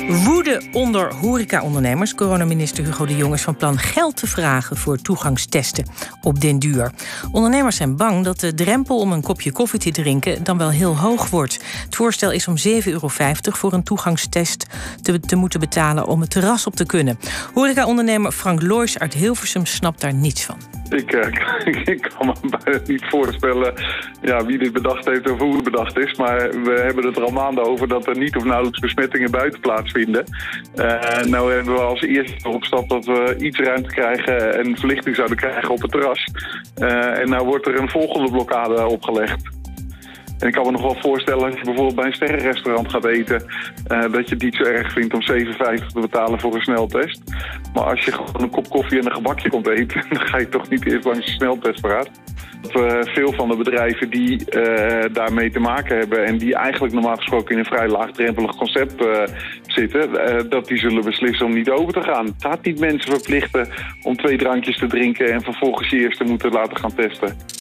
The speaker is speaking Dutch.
Woede onder horecaondernemers. Coronaminister Hugo de Jonge is van plan geld te vragen voor toegangstesten op den duur. Ondernemers zijn bang dat de drempel om een kopje koffie te drinken dan wel heel hoog wordt. Het voorstel is om €7,50 voor een toegangstest te moeten betalen om het terras op te kunnen. Horecaondernemer Frank Loijs uit Hilversum snapt daar niets van. Ik kan me bijna niet voorstellen wie dit bedacht heeft of hoe het bedacht is. Maar we hebben het er al maanden over dat er niet of nauwelijks besmettingen buiten plaatsvinden. Nou hebben we als eerste opstap dat we iets ruimte krijgen en verlichting zouden krijgen op het terras. En nou wordt er een volgende blokkade opgelegd. En ik kan me nog wel voorstellen als je bijvoorbeeld bij een sterrenrestaurant gaat eten, dat je het niet zo erg vindt om €7,50 te betalen voor een sneltest. Maar als je gewoon een kop koffie en een gebakje komt eten, dan ga je toch niet eerst langs een sneltestpraat. Veel van de bedrijven die daarmee te maken hebben en die eigenlijk normaal gesproken in een vrij laagdrempelig concept zitten, dat die zullen beslissen om niet over te gaan. Het gaat niet mensen verplichten om 2 drankjes te drinken en vervolgens je eerst te moeten laten gaan testen.